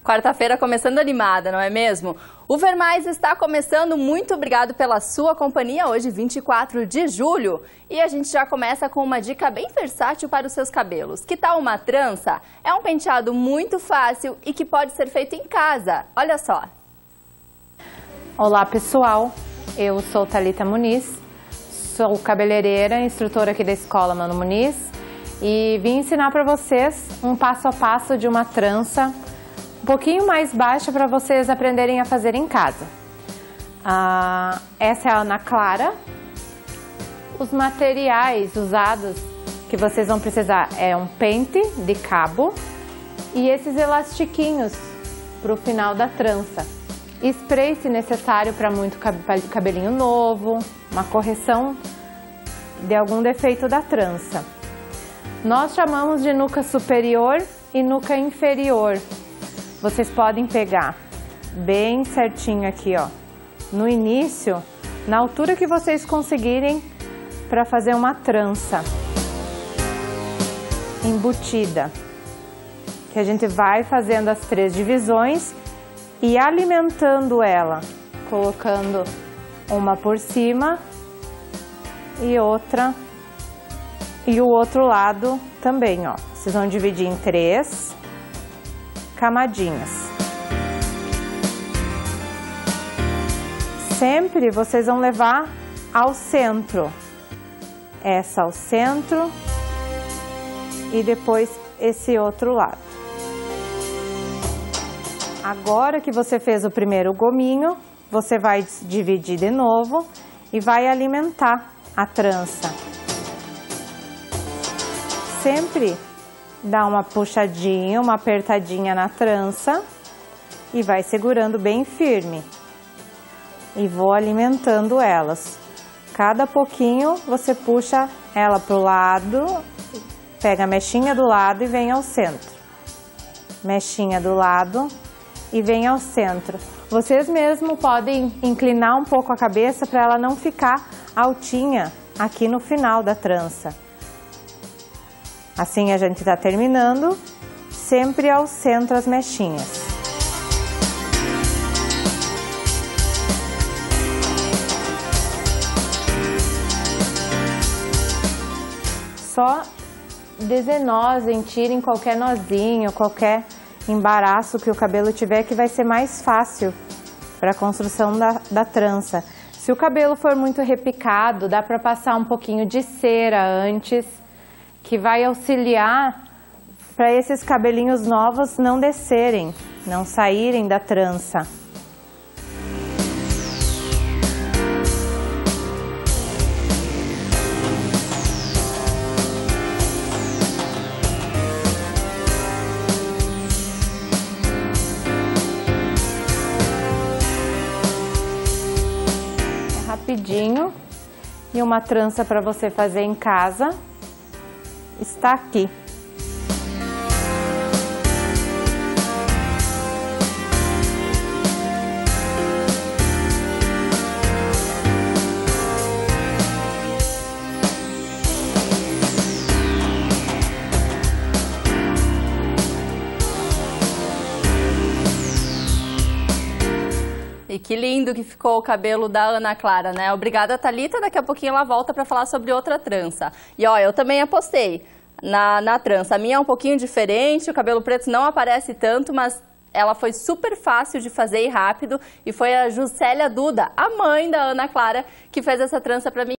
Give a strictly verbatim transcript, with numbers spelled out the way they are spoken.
Quarta-feira começando animada, não é mesmo? O Ver Mais está começando. Muito obrigado pela sua companhia. Hoje, vinte e quatro de julho. E a gente já começa com uma dica bem versátil para os seus cabelos. Que tal uma trança? É um penteado muito fácil e que pode ser feito em casa. Olha só. Olá, pessoal. Eu sou Thalita Muniz. Sou cabeleireira, instrutora aqui da Escola Mano Muniz. E vim ensinar para vocês um passo a passo de uma trança um pouquinho mais baixa para vocês aprenderem a fazer em casa. Ah, essa é a Ana Clara. Os materiais usados que vocês vão precisar é um pente de cabo e esses elastiquinhos para o final da trança. Spray se necessário para muito cabelinho novo, uma correção de algum defeito da trança. Nós chamamos de nuca superior e nuca inferior. Vocês podem pegar bem certinho aqui, ó, no início, na altura que vocês conseguirem para fazer uma trança embutida. Que a gente vai fazendo as três divisões e alimentando ela, colocando uma por cima e outra e o outro lado também, ó. Vocês vão dividir em três camadinhas. Sempre vocês vão levar ao centro. Essa ao centro e depois esse outro lado. Agora que você fez o primeiro gominho, você vai dividir de novo e vai alimentar a trança. Sempre dá uma puxadinha, uma apertadinha na trança e vai segurando bem firme. E vou alimentando elas. Cada pouquinho você puxa ela para o lado, pega a mechinha do lado e vem ao centro. Mechinha do lado e vem ao centro. Vocês mesmo podem inclinar um pouco a cabeça para ela não ficar altinha aqui no final da trança. Assim a gente está terminando, sempre ao centro as mechinhas. Só desenosem, tirem qualquer nozinho, qualquer embaraço que o cabelo tiver, que vai ser mais fácil para a construção da, da trança. Se o cabelo for muito repicado, dá para passar um pouquinho de cera antes, que vai auxiliar para esses cabelinhos novos não descerem, não saírem da trança. É rapidinho e uma trança para você fazer em casa. Está aqui. E que lindo que ficou o cabelo da Ana Clara, né? Obrigada, Thalita. Daqui a pouquinho ela volta para falar sobre outra trança. E ó, eu também apostei na, na trança. A minha é um pouquinho diferente, o cabelo preto não aparece tanto, mas ela foi super fácil de fazer e rápido. E foi a Juscelia Duda, a mãe da Ana Clara, que fez essa trança para mim.